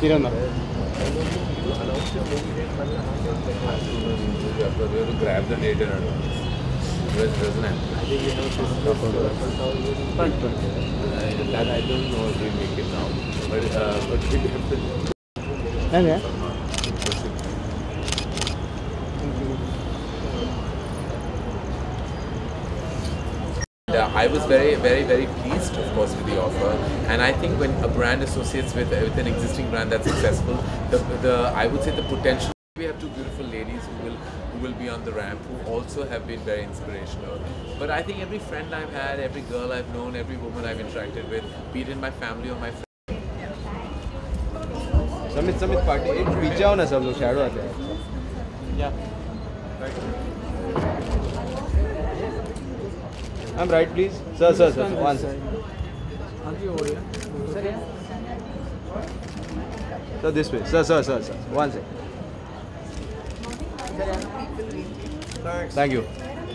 Tirana. We have to grab the date in advance. Otherwise it doesn't happen. I think you know this. That I don't know if we make it now. But we have to. Okay. I was very pleased, of course, with the offer, and I think when a brand associates with an existing brand that's successful, I would say the potential. We have two beautiful ladies who will be on the ramp, who also have been very inspirational. But I think every friend I've had, every girl I've known, every woman I've interacted with, be it in my family or my friends. Samit party. पीछे आओ ना सब लोग shadow आते हैं. Yeah. I'm right, please. Sir. One sir. Sir, this way. Sir. One sec. Thank you.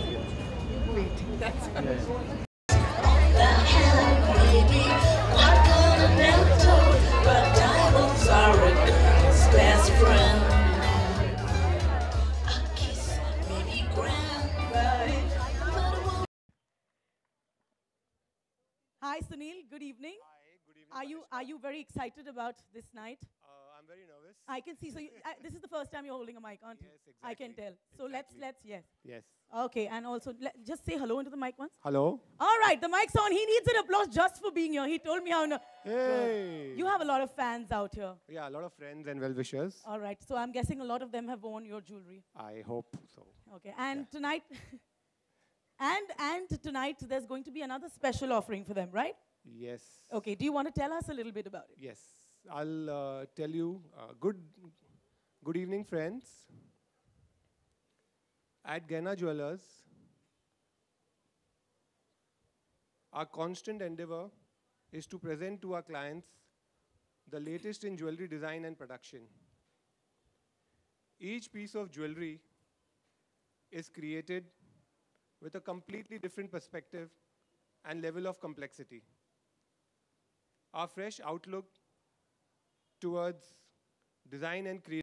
Hi Sunil, good evening. Hi, good evening. Are you very excited about this night? I'm very nervous. I can see. So this is the first time you're holding a mic, aren't you? Yes, exactly. I can tell. So Exactly. let's yes. Yes. Okay, and also just say hello into the mic once. Hello. All right, the mic's on. He needs an applause just for being here. He told me how. Hey. You have a lot of fans out here. Yeah, a lot of friends and well-wishers. All right, so I'm guessing a lot of them have worn your jewelry. I hope so. Okay, and tonight, and tonight there's going to be another special offering for them, right? Yes. Okay, do you want to tell us a little bit about it? Yes. I'll tell you. Good evening, friends. At Gehna Jewelers, our constant endeavor is to present to our clients the latest in jewelry design and production. Each piece of jewelry is created with a completely different perspective and level of complexity. Our fresh outlook towards design and creation.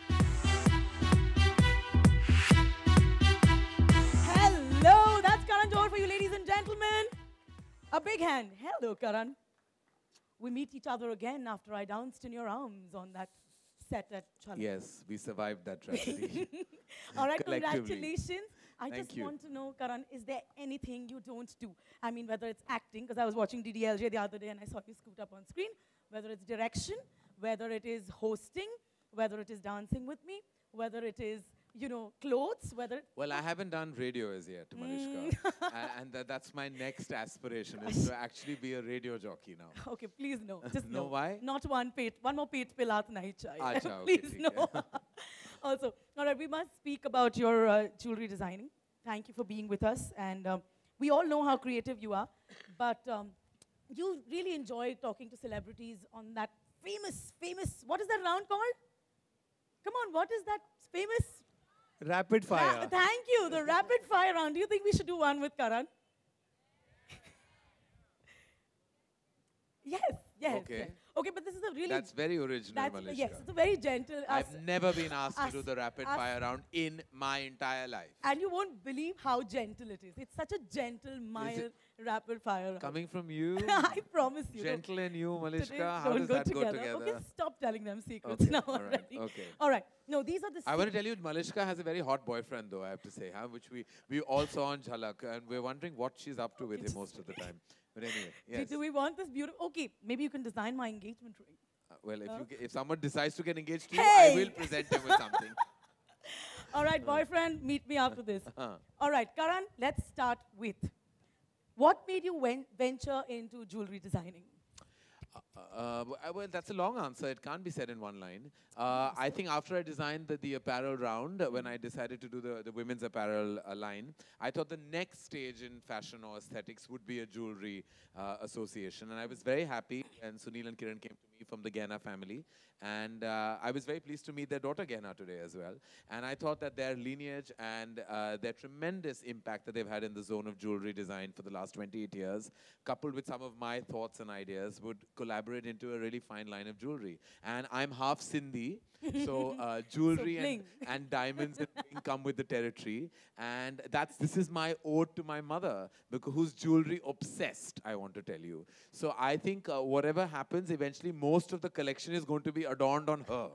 Hello, that's Karan Johar for you, ladies and gentlemen. A big hand. Hello, Karan. We meet each other again after I danced in your arms on that set at Chalak. Yes, we survived that tragedy. All right, Collectively. congratulations. I Thank just you. want to know, Karan, is there anything you don't do? I mean, whether it's acting, because I was watching DDLJ the other day and I saw you scoot up on screen, whether it's direction, whether it is hosting, whether it is dancing with me, whether it is, you know, clothes, whether... Well, I haven't done radio as yet, Malishka. And that's my next aspiration, is to actually be a radio jockey now. Okay, please no. Just No, no. why? Not one more pet pilat nahi chahiye. Acha, okay, Please theek no. hai. Also, all right, we must speak about your jewelry designing. Thank you for being with us. And we all know how creative you are, but you really enjoy talking to celebrities on that famous, what is that round called? Come on, what is that famous? Rapid fire. Thank you, the rapid fire round. Do you think we should do one with Karan? Yes. Okay. Yes. Okay, but this is a really... That's very original, Malishka. Yes, it's a very gentle... I've never been asked to us- do the rapid us- fire round in my entire life. And you won't believe how gentle it is. It's such a gentle, mild, rapid fire round. Coming from you, I promise you. gentle and you, Today Malishka, how don't does that go together? Okay, stop telling them secrets Okay, now all right, already. okay. All right. No, these are the... I want to tell you, Malishka has a very hot boyfriend, though, I have to say, which we all saw on Jhalak, and we're wondering what she's up to with him most of the time. But anyway, yes. Do we want this beautiful... Okay, maybe you can design my engagement ring. Well, if someone decides to get engaged to you, I Hey! will present him with something. All right, boyfriend, meet me after this. Uh. All right, Karan, let's start with... What made you venture into jewelry designing? Well, that's a long answer. It can't be said in one line. I think after I designed the apparel round, when I decided to do the women's apparel line, I thought the next stage in fashion or aesthetics would be a jewelry association. And I was very happy, and Sunil and Kiran came to me from the Gehna family. And I was very pleased to meet their daughter Gehna today as well. And I thought that their lineage and their tremendous impact that they've had in the zone of jewelry design for the last 28 years, coupled with some of my thoughts and ideas, would collaborate elaborate into a really fine line of jewelry. And I'm half Sindhi, so jewelry bling. and diamonds and bling come with the territory. And this is my ode to my mother, because who's jewelry obsessed, I want to tell you. So I think whatever happens, eventually most of the collection is going to be adorned on her.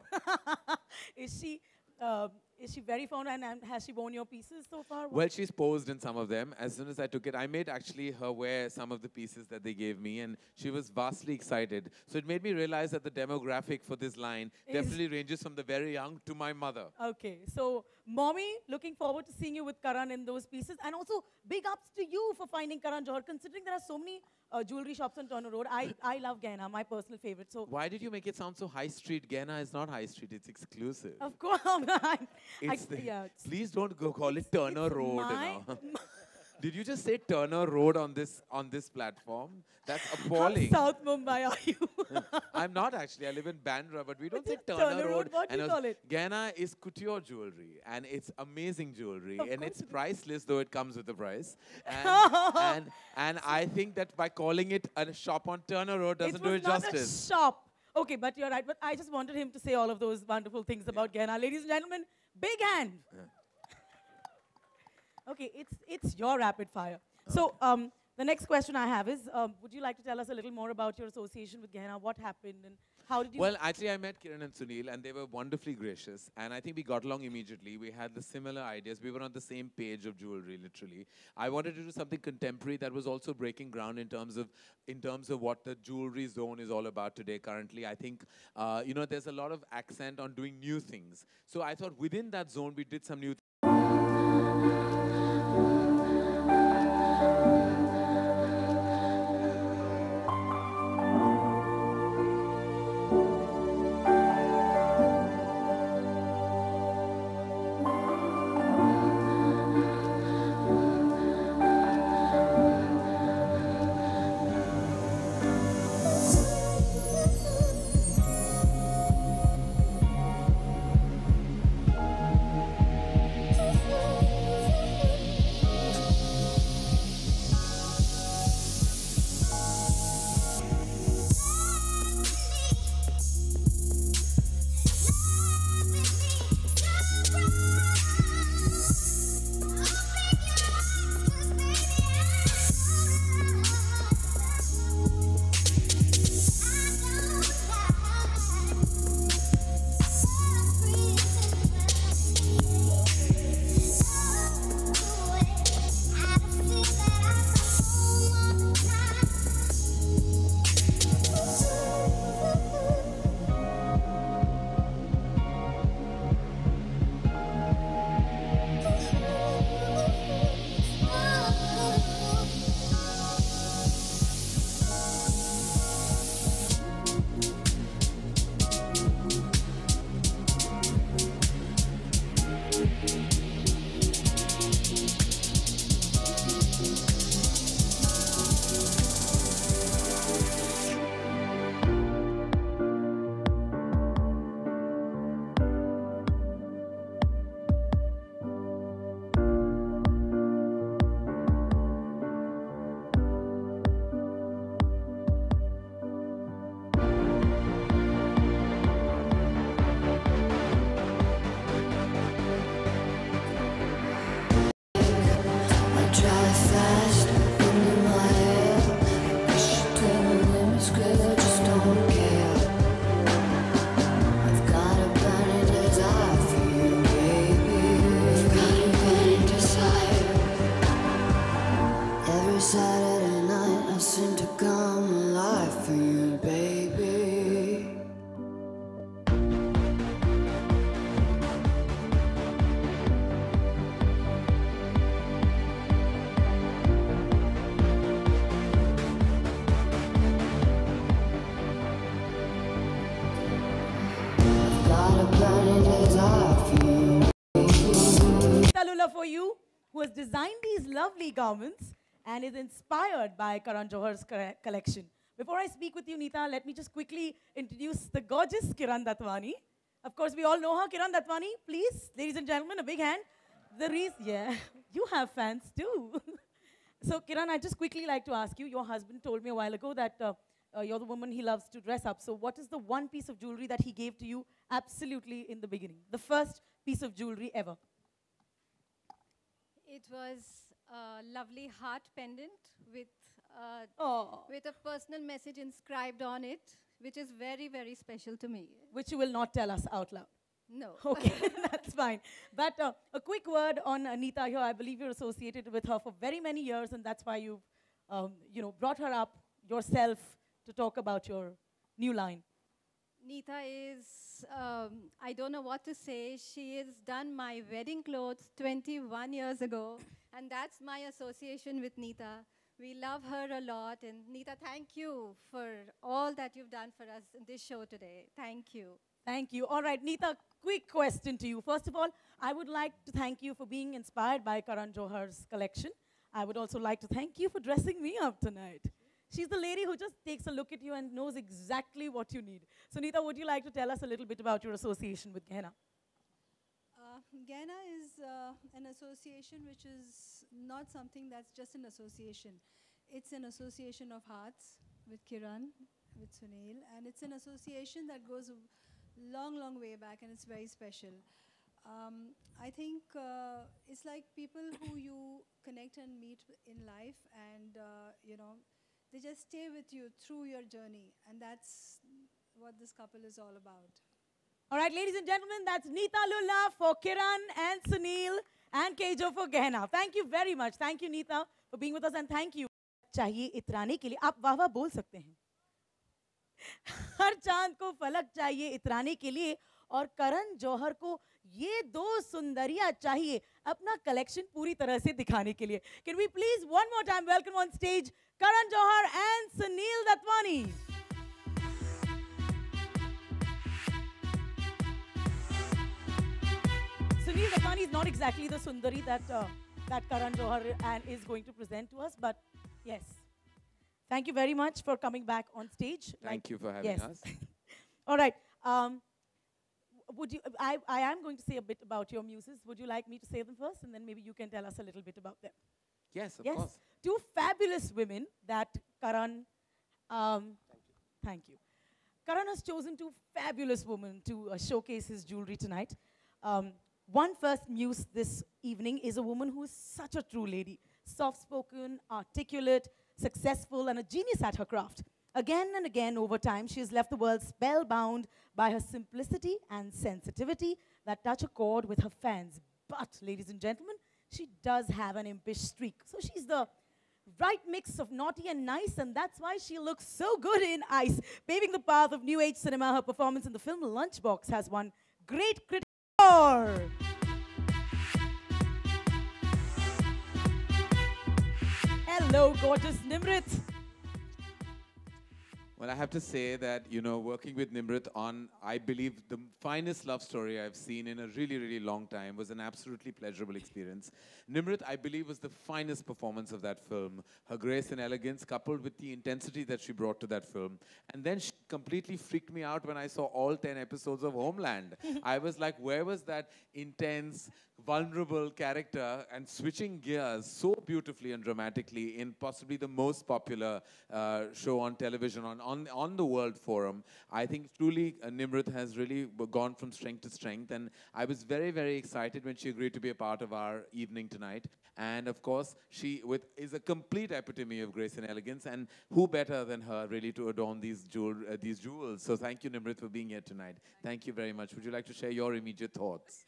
Is she very fond, and has she worn your pieces so far? Well, she's posed in some of them. As soon as I took it, I made actually her wear some of the pieces that they gave me, and she was vastly excited. So it made me realize that the demographic for this line definitely ranges from the very young to my mother. Okay, so Mommy, looking forward to seeing you with Karan in those pieces. And also, big ups to you for finding Karan Johar, considering there are so many jewelry shops on Turner Road. I love Gehna, my personal favorite. So why did you make it sound so high street? Gehna is not high street, it's exclusive. of course, Please don't go call it Turner Road my- now. Did you just say Turner Road on this platform? That's appalling. How South Mumbai are you? I'm not actually. I live in Bandra, but we don't say Turner Turner Road, Road. what do you call it? Gehna is couture jewelry, and it's amazing jewelry, Of and course it's it is. priceless, though it comes with a price. And I think that by calling it a shop on Turner Road doesn't do it not justice. a shop. Okay, but you're right. But I just wanted him to say all of those wonderful things about Gehna. Ladies and gentlemen, big hand. Okay, it's your rapid fire. So the next question I have is, would you like to tell us a little more about your association with Gehna? What happened and how did you... Well, actually, I met Kiran and Sunil, and they were wonderfully gracious. And I think we got along immediately. We had the similar ideas. We were on the same page of jewelry, literally. I wanted to do something contemporary that was also breaking ground in terms of what the jewelry zone is all about today. Currently, I think there's a lot of accent on doing new things. So I thought within that zone, we did some new things. Saturday night, I seem to come alive for you, baby. I've got a burning desire for you. Talula for you, who has designed these lovely garments and is inspired by Karan Johar's collection. Before I speak with you, Neeta, let me just quickly introduce the gorgeous Kiran Datwani. Of course, we all know her. Kiran Datwani, please, ladies and gentlemen, a big hand. Yeah, you have fans too. So, Kiran, I'd just quickly like to ask you, your husband told me a while ago that you're the woman he loves to dress up. So what is the one piece of jewelry that he gave to you absolutely in the beginning? The first piece of jewelry ever. It was a lovely heart pendant with, Oh, with a personal message inscribed on it, which is very, very special to me. which you will not tell us out loud. No. Okay, that's fine. But a quick word on Anita here. I believe you're associated with her for very many years, and that's why you've, brought her up yourself to talk about your new line. Neeta is, I don't know what to say. She has done my wedding clothes 21 years ago, and that's my association with Neeta. We love her a lot, and Neeta, thank you for all that you've done for us in this show today. Thank you. Thank you. All right, Neeta, quick question to you. First of all, I would like to thank you for being inspired by Karan Johar's collection. I would also like to thank you for dressing me up tonight. She's the lady who just takes a look at you and knows exactly what you need. So, Neeta, would you like to tell us a little bit about your association with Gehenna? Gehenna is an association which is not something that's just an association. It's an association of hearts with Kiran, with Sunil, and it's an association that goes a long, long way back, and it's very special. I think it's like people who you connect and meet in life, and they just stay with you through your journey, and that's what this couple is all about. All right, ladies and gentlemen, that's Neeta Lulla for Kiran and Sunil and Kejo for Gehenna. Thank you very much. Thank you, Neeta, for being with us, and thank you. चाहिए इतराने के लिए आप वाह वाह बोल सकते हैं हर चांद को फलक चाहिए इतराने के लिए और करण जौहर को ये दो सुंदरियां चाहिए अपना कलेक्शन पूरी तरह से दिखाने के लिए Can we please one more time welcome on stage Karan Johar and Sunil Datwani. Sunil Datwani is not exactly the Sundari that Karan Johar is going to present to us, but yes. Thank you very much for coming back on stage. Thank you for having us. All right. I am going to say a bit about your muses. Would you like me to say them first, and then maybe you can tell us a little bit about them? Yes, of course. Two fabulous women that Karan. Thank you. Karan has chosen two fabulous women to showcase his jewelry tonight. One first muse this evening is a woman who is such a true lady, soft-spoken, articulate, successful, and a genius at her craft. Again and again over time, she has left the world spellbound by her simplicity and sensitivity that touch a chord with her fans. But, ladies and gentlemen, she does have an impish streak. So she's the right mix of naughty and nice, and that's why she looks so good in ice. Paving the path of new age cinema, her performance in the film Lunchbox has won great critical award. Hello, gorgeous Nimrit. Well, I have to say that, working with Nimrit on, I believe, the finest love story I've seen in a really, really long time was an absolutely pleasurable experience. Nimrit, I believe, was the finest performance of that film. Her grace and elegance, coupled with the intensity that she brought to that film. And then she completely freaked me out when I saw all 10 episodes of Homeland. I was like, where was that intense, vulnerable character, and switching gears so beautifully and dramatically in possibly the most popular show on television on the World Forum. I think truly Nimrit has really gone from strength to strength, and I was very, very excited when she agreed to be a part of our evening tonight. And of course, she is a complete epitome of grace and elegance, and who better than her really to adorn these jewels. So thank you, Nimrit, for being here tonight. Thank you very much. Would you like to share your immediate thoughts?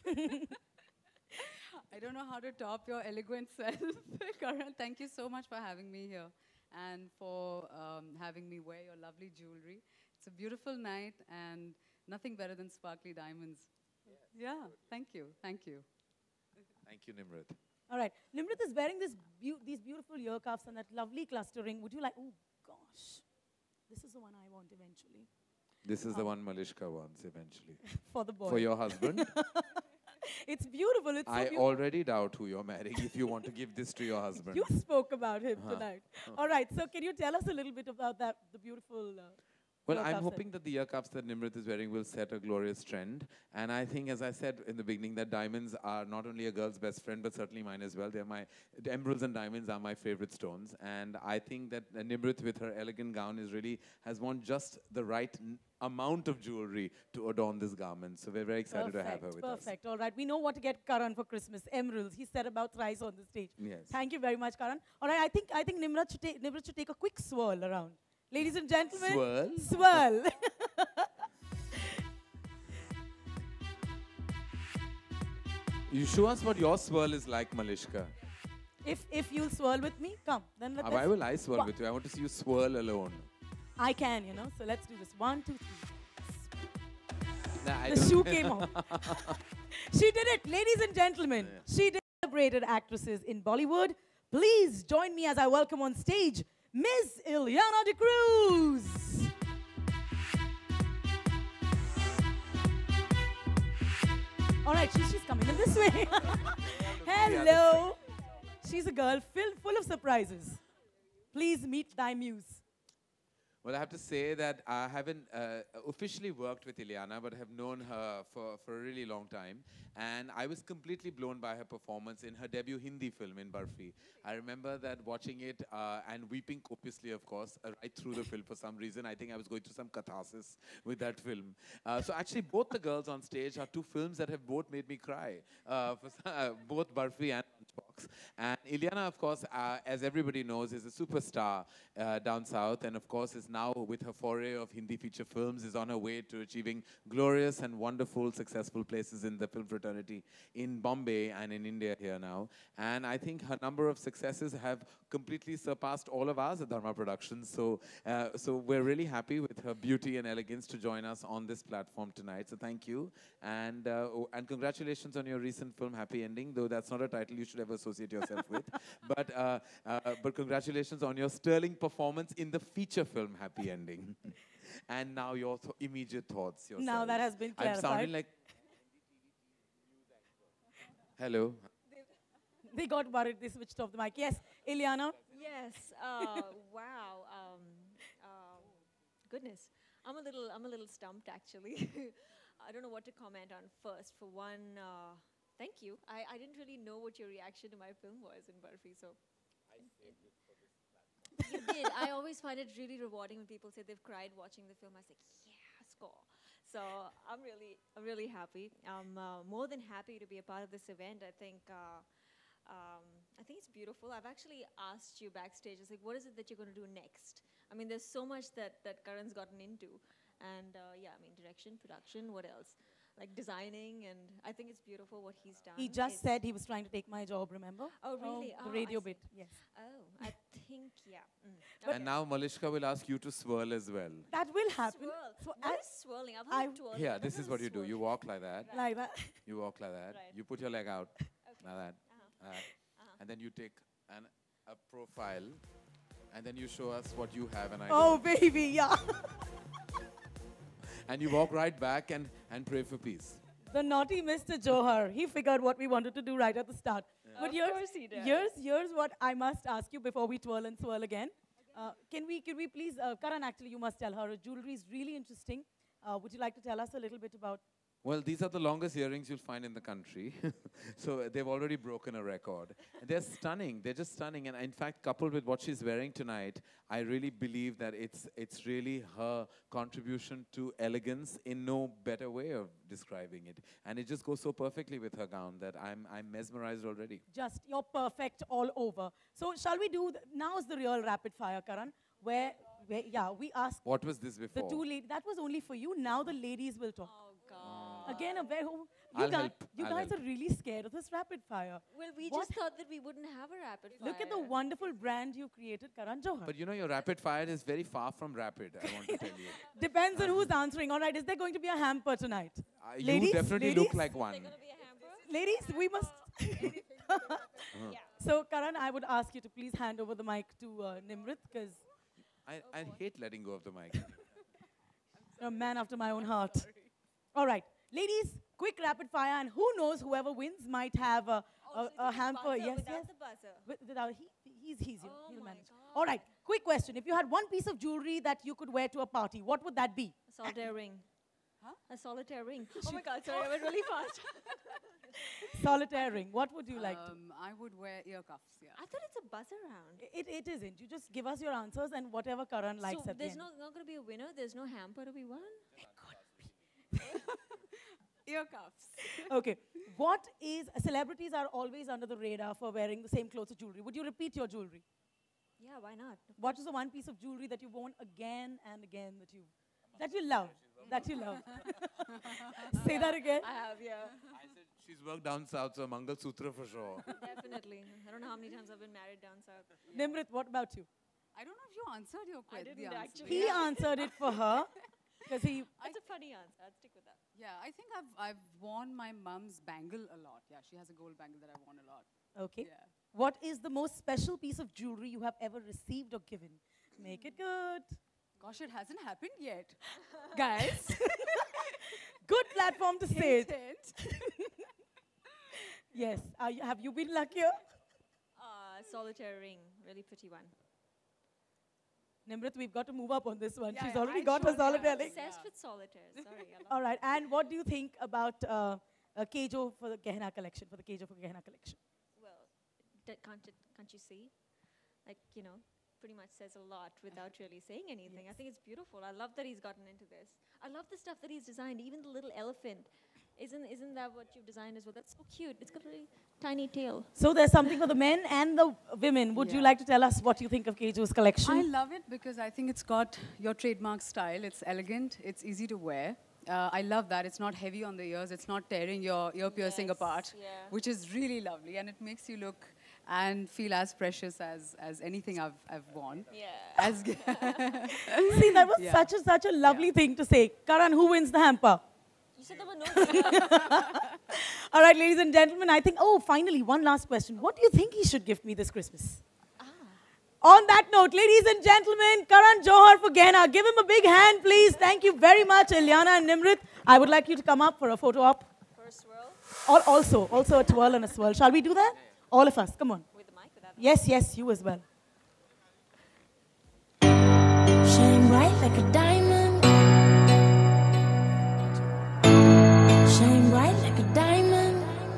I don't know how to top your eloquent self, Karan. Thank you so much for having me here and for having me wear your lovely jewelry. It's a beautiful night and nothing better than sparkly diamonds. Yeah, thank you. Thank you. Thank you, Nimrit. All right. Nimrit is wearing these beautiful ear cuffs and that lovely clustering. Would you like, oh gosh, this is the one I want eventually. This is the one Malishka wants eventually. For the boy. For your husband? It's beautiful. It's so I beautiful. already doubt who you're marrying if you want to give this to your husband. You spoke about him tonight. All right. So can you tell us a little bit about the beautiful... Well, ear I'm cuffs hoping that the ear cuffs that Nimrit is wearing will set a glorious trend. And I think, as I said in the beginning, that diamonds are not only a girl's best friend, but certainly mine as well. The emeralds and diamonds are my favorite stones. And I think that Nimrit, with her elegant gown, has worn just the right amount of jewelry to adorn this garment. So we're very excited to have her with us. Perfect. All right. We know what to get Karan for Christmas. Emeralds. He said about thrice on the stage. Yes. Thank you very much, Karan. All right. I think Nimrit should take a quick swirl around. Ladies and gentlemen. Swirl? Swirl. You show us what your swirl is like, Malishka. If you'll swirl with me, come. Then let Why will I swirl with you? I want to see you swirl alone. I can, you know. So let's do this. 1, 2, 3. Nah, I The don't- shoe came off. She did it, ladies and gentlemen. She did celebrated actresses in Bollywood. Please join me as I welcome on stage Ms. Ileana D'Cruz. All right, she's coming in this way. Hello. She's a girl full of surprises. Please meet thy muse. Well, I have to say that I haven't officially worked with Ileana, but have known her for a really long time. And I was completely blown by her performance in her debut Hindi film in Barfi. I remember that watching it and weeping copiously, of course, right through the film for some reason. I think I was going through some catharsis with that film. So actually, both the girls on stage are two films that have both made me cry, both Barfi and Lunchbox. And Ileana, of course, as everybody knows, is a superstar down south, and of course is now, with her foray of Hindi feature films, is on her way to achieving glorious and wonderful, successful places in the film fraternity in Bombay and in India here now. And I think her number of successes have completely surpassed all of ours at Dharma Productions. So, so we're really happy with her beauty and elegance to join us on this platform tonight. So thank you, and congratulations on your recent film Happy Ending, though that's not a title you should ever associate yourself with. But congratulations on your sterling performance in the feature film Happy Ending. And now your immediate thoughts yourself. Now that has been clarified. I'm sounding like... Hello. They got worried. They switched off the mic. Yes, Ileana. Yes. Wow. Goodness. I'm a little stumped actually. I don't know what to comment on first. For one, thank you. I didn't really know what your reaction to my film was in Barfi, so. You did. I always find it really rewarding when people say they've cried watching the film. I was like, yeah, score. So I'm really happy. I'm more than happy to be a part of this event. I think it's beautiful. I've actually asked you backstage, I was like, what is it that you're going to do next? I mean, there's so much that Karan's gotten into. And yeah, I mean, direction, production, what else? Like designing, and I think it's beautiful what he's done. He just said he was trying to take my job, remember? Oh, really? The radio bit, yes. Oh, I think, yeah. And now Malishka will ask you to swirl as well. That will happen. Swirl. So What is swirling? I've heard twirling. Yeah, I've this never is what you do. You walk like that. Like that. You walk like that. Right. You put your leg out like that. And then you take a profile, and then you show us what you have, and I Oh, don't. baby, yeah. And you walk right back and pray for peace. The naughty Mr. Johar, he figured what we wanted to do right at the start. But Of here's, course he does. here's what I must ask you before we twirl and swirl again. Can we please, Karan, actually, you must tell her, her jewelry is really interesting. Would you like to tell us a little bit about? Well, these are the longest earrings you'll find in the country. So they've already broken a record. They're stunning. They're just stunning. And in fact, coupled with what she's wearing tonight, I really believe that it's really her contribution to elegance in no better way of describing it. And it just goes so perfectly with her gown that I'm mesmerized already. Just, you're perfect all over. So shall we do, now's the real rapid fire, Karan, where yeah, we ask What was this before? the two ladies, that was only for you, now the ladies will talk. Oh, God. Again, a very, I'll help. you I'll guys help. are really scared of this rapid fire. Well, we What? just thought that we wouldn't have a rapid fire. Look at the wonderful brand you created, Karan Johar. But you know, your rapid fire is very far from rapid, I want to tell you. Depends on who's answering. All right, is there going to be a hamper tonight? You Ladies, definitely ladies? look like one. Is there going to be a hamper? Ladies, we must. So, Karan, I would ask you to please hand over the mic to Nimrit, because I hate letting go of the mic. you're a man after my own heart. All right, ladies, quick rapid fire, and who knows, whoever wins might have a So a it's hamper. buzzer Yes, without yes. the buzzer. Without He'll manage. All right, quick question. If you had one piece of jewelry that you could wear to a party, what would that be? A solitaire ring. Huh? A solitaire ring. Oh my God, sorry, I went really fast. Solitaire ring. What would you like to? I would wear ear cuffs, yeah. I thought it's a buzz around. It isn't. You just give us your answers and whatever Karan likes So at the there's end. not going to be a winner? There's no hamper to be won? Ear cuffs. Okay. What is, celebrities are always under the radar for wearing the same clothes or jewelry. Would you repeat your jewelry? Yeah, why not? What is the one piece of jewelry that you've worn again and again that you love? That you love. Say that again. I have, yeah. I said she's worked down south, so Mangal Sutra for sure. Definitely. I don't know how many times I've been married down south. Nimrit, what about you? I don't know if you answered your question. didn't actually. He answered it for her. Because he... That's a funny answer. I'd stick with that. Yeah, I think I've worn my mum's bangle a lot. Yeah, she has a gold bangle that I've worn a lot. Okay. Yeah. What is the most special piece of jewelry you have ever received or given? Make it good. Gosh, it hasn't happened yet. Guys. Good platform to say it. Hint. Yes. Have you been luckier? Solitaire ring. Really pretty one. Nimrit, we've got to move up on this one. Yeah, She's yeah, already I got her should, solitaire yeah. ring. Obsessed with solitaires. Sorry. I love All right. And what do you think about Kejo for the Gehna collection, for the Kejo for Gehna collection? Well, can't you see? Like, you know, pretty much says a lot without really saying anything. I think it's beautiful. I love that he's gotten into this. I love the stuff that he's designed, even the little elephant. Isn't that what you've designed as well? That's so cute. It's got a really tiny tail. So there's something for the men and the women. Would you like to tell us what you think of Kejo's collection? I love it because I think it's got your trademark style. It's elegant. It's easy to wear. I love that. It's not heavy on the ears. It's not tearing your ear piercing apart, which is really lovely. And it makes you look and feel as precious as anything I've worn. Yeah. See, that was such a lovely thing to say. Karan, who wins the hamper? You said there were no. All right, ladies and gentlemen, I think, finally, one last question. What do you think he should gift me this Christmas? On that note, ladies and gentlemen, Karan Johar for Gehna. Give him a big hand, please. Thank you very much, Ileana and Nimrit. I would like you to come up for a photo op. For a swirl? Also a twirl and a swirl. Shall we do that? All of us, come on. With the mic, without the Yes, you as well. Shine bright like a diamond. Shine bright like a diamond.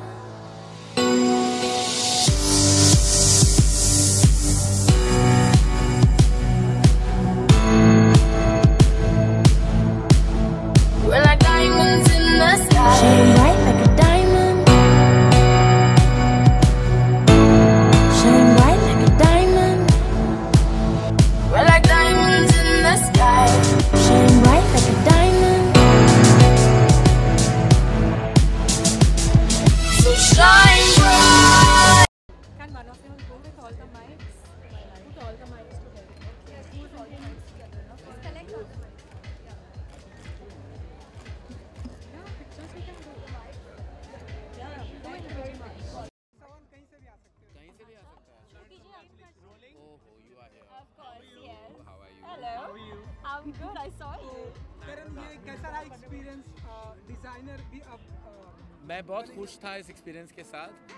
We're like diamonds in the sky. Shine bright like a diamond. Shine bright like a diamond. We're like diamonds in the sky. Shine bright like a diamond. So shine bright. Can one of you go with all the mics? Put all the mics together. Yes, put all the mics together. Just collect all the mics. Yeah, pictures we can do. Yeah, thank you very much. कहीं से भी आ सकता है. Oh, you are here. Of course, yes. How are you? Hello. How are you? I'm good. I saw you. करण, ये कैसा रहा experience designer भी अब मैं बहुत खुश था इस एक्सपीरियंस के साथ.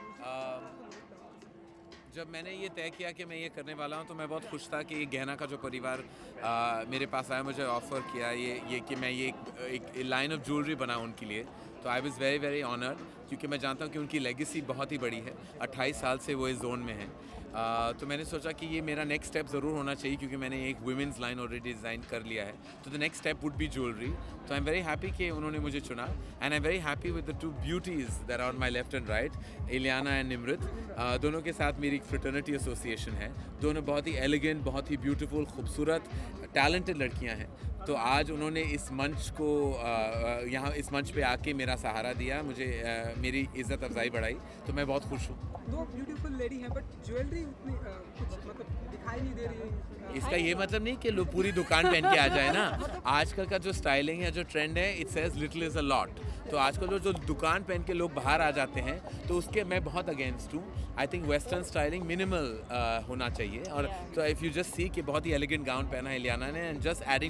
जब मैंने ये तय किया कि मैं ये करने वाला हूँ तो मैं बहुत खुश था कि ये गहना का जो परिवार मेरे पास आया, मुझे ऑफ़र किया ये कि मैं ये एक लाइन ऑफ ज्वेलरी बनाऊँ उनके लिए. तो I was very very honoured, क्योंकि मैं जानता हूँ कि उनकी लेगेसी बहुत ही बड़ी है. 28 साल से वो इस जोन में हैं. तो मैंने सोचा कि ये मेरा नेक्स्ट स्टेप ज़रूर होना चाहिए, क्योंकि मैंने एक वुमेंस लाइन ऑलरेडी डिज़ाइन कर लिया है. तो the next step would be jewellery. तो आई एम वेरी हैप्पी कि उन्होंने मुझे चुना. And I am very happy with the two beauties that are on my left and right, Ileana and Nimrat. दोनों के साथ मेरी एक फ्रेटर्निटी एसोसिएशन है. दोनों बहुत ही एलिगेंट, बहुत ही ब्यूटीफुल, खूबसूरत, टैलेंटेड लड़कियाँ हैं. तो आज उन्होंने इस मंच को यहाँ इस मंच पे आके मेरा सहारा दिया, मुझे मेरी इज़्ज़त अफजाई बढ़ाई. तो मैं बहुत खुश हूँ. दो ब्यूटीफुल लेडी हैं, बट ज्वेलरी उतनी कुछ मतलब दिखाई नहीं दे रही है. इसका ये मतलब नहीं कि लोग पूरी दुकान पहन के आ जाए ना. आजकल का जो स्टाइलिंग है, जो ट्रेंड है, it says little is a lot. तो आजकल जो दुकान पहन के लोग बाहर आ जाते हैं, तो उसके मैं बहुत अगेंस्ट हूँ. I think western styling minimal होना चाहिए. और तो इफ़ यू जस्ट सी कि बहुत ही एलिगेंट गाउन पहना है इलियाना ने, and just adding to that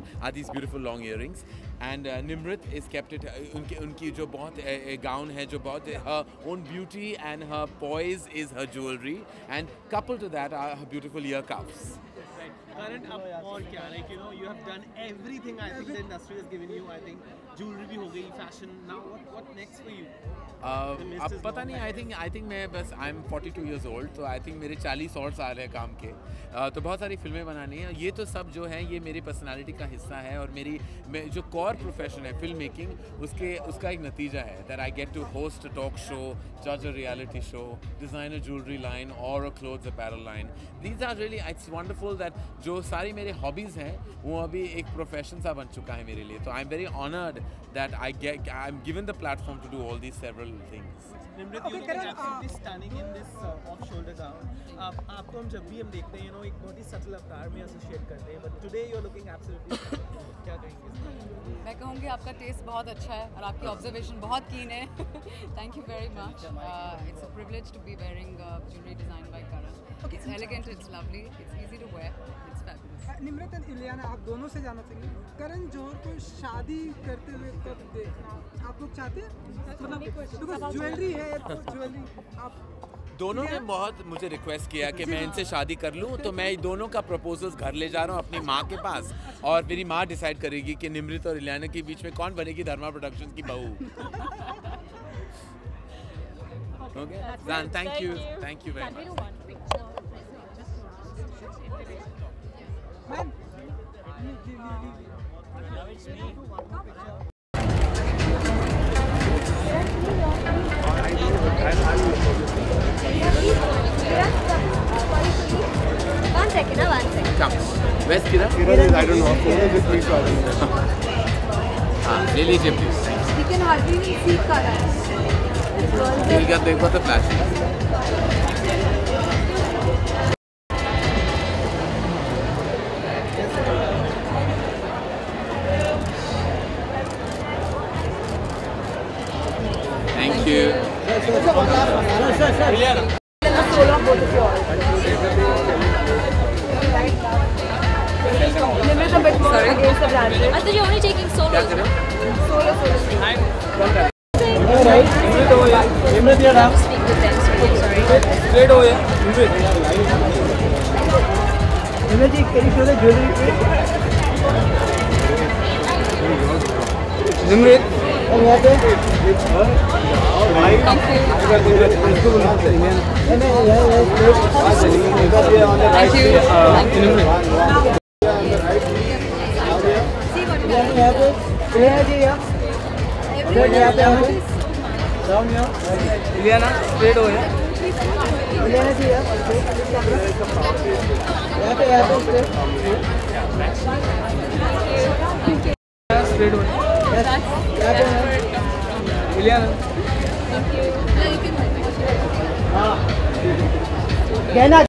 are these beautiful long earrings. And Nimrit is kept it. उनकी जो बहुत gown है, जो बहुत her own beauty and her poise is her jewelry, and coupled to that are her beautiful ear cuffs. Karan, अब और क्या, like, you know, you have done everything I think the industry has given you. I think jewelry भी हो गई, fashion. Now what next for you? अब पता नहीं, I think मैं बस I'm 42 years old, तो I think मेरे 40 और साल है काम के, तो बहुत सारी फिल्में बनानी है. ये तो सब जो है ये मेरी पर्सनालिटी का हिस्सा है, और मेरी जो कोर प्रोफेशन है फिल्म मेकिंग, उसका एक नतीजा है that I get to host a talk show, judge a reality show, design a jewelry line or a clothes apparel line. These are really, it's wonderful that जो सारी मेरे hobbies हैं वो अभी एक प्रोफेशन सा बन चुका है मेरे लिए. तो I'm very honored that I'm given the platform to do all these several things. Nimrit, you look absolutely stunning in this off-shoulder gown. आपको हम जब भी हम देखते हैं, you know, एक बहुत ही subtle अवतार में associate करते हैं, but today you're looking absolutely stunning. क्या कहेंगे? मैं कहूँगी आपका टेस्ट बहुत अच्छा है और आपकी ऑब्जर्वेशन बहुत कीन है. Thank you very much. It's a privilege to be wearing jewelry designed by Karan. It's elegant, it's lovely, it's easy to wear, it's fabulous. Nimrat और इलियाना, आप दोनों से जानना चाहिए, करण जौहर को शादी करते हुए कब देखना आप लोग चाहते हैं? मतलब ज्वेलरी है, ज्वेलरी आप दोनों ने बहुत मुझे रिक्वेस्ट किया कि मैं इनसे शादी कर लूं, तो मैं दोनों का प्रपोजल्स घर ले जा रहा हूं अपनी माँ के पास, और मेरी माँ डिसाइड करेगी कि निम्रित और इलियाना के बीच में कौन बनेगी धर्मा प्रोडक्शंस की बहू. Okay, done. Thank you very much. One second. Come. Where's Kiran? I don't know. Please, ले लीजिए please. We can hardly see Karan. देखो तो flash. Thank you. Sorry? I thought you were only taking solo. Speak with them, sorry. Straight over here. Nimrit. Ileana, straight over here. Ileana ji, straight over. Ileana. Thank you.